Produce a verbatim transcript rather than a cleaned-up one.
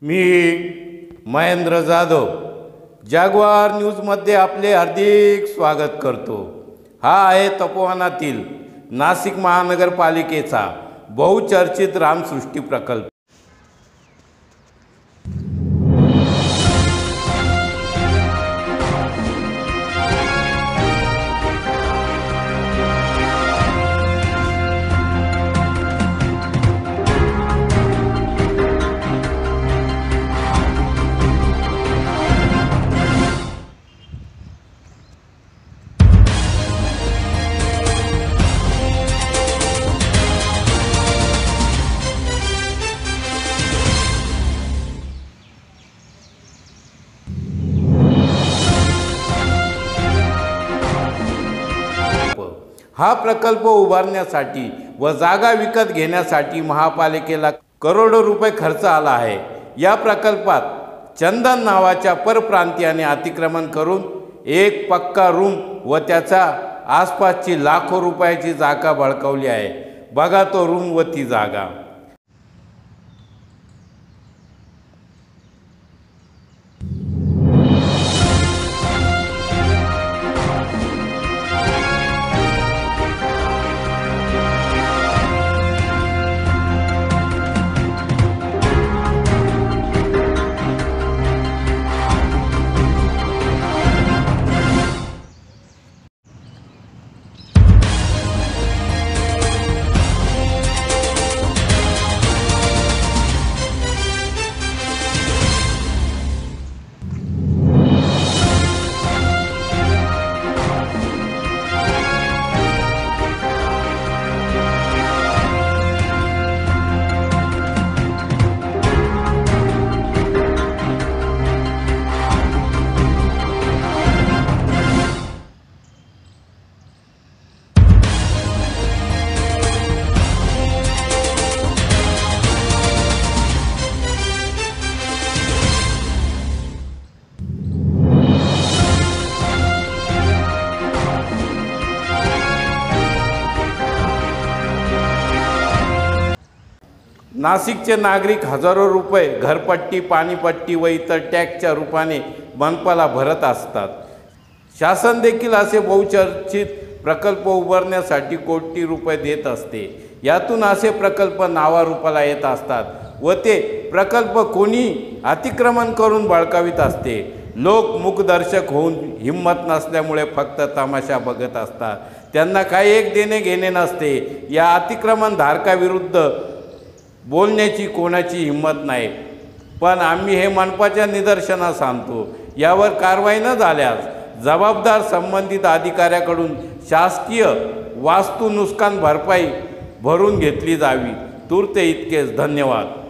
मी महेंद्र जाधव जागवार न्यूजमध्ये आपले हार्दिक स्वागत करतो। हा आहे तपोवनातील नाशिक महानगरपालिकेचा बहुचर्चित रामसृष्टी प्रकल्प। हा प्रकल्प उभारण्यासाठी व जागा विकत घेण्यासाठी महापालिकेला करोडो रुपये खर्च आला आहे। या प्रकल्पात चंदन नावाच्या परप्रांतीयाने अतिक्रमण करून एक पक्का रूम व त्याच्या आसपासची लाखो रुपयाची जागा बळकावली आहे। बघा तो रूम व ती जागा। नाशिकचे नागरिक हजारो रुपये घरपट्टी, पाणीपट्टी व इतर टॅक्सच्या रूपाने मनपाला भरत असतात। शासन देखील असे बहुचर्चित प्रकल्प उभारण्यासाठी कोटी रुपये देत असते। यातून असे प्रकल्प नावारूपाला येत असतात व ते प्रकल्प कोणी अतिक्रमण करून बळकावित असते। लोक मूकदर्शक होऊन हिंमत नसल्यामुळे फक्त तमाशा बघत असतात। त्यांना काही एक देणे घेणे नसते। या अतिक्रमण धारकाविरुद्ध बोलण्याची कोणाची हिंमत नाही, पण आम्ही हे मनपाच्या निदर्शनास आणतो। यावर कारवाई न झाल्यास जबाबदार संबंधित अधिकाऱ्याकडून शासकीय वास्तू नुकसान भरपाई भरून घेतली जावी। तूर्त इतकेच, धन्यवाद।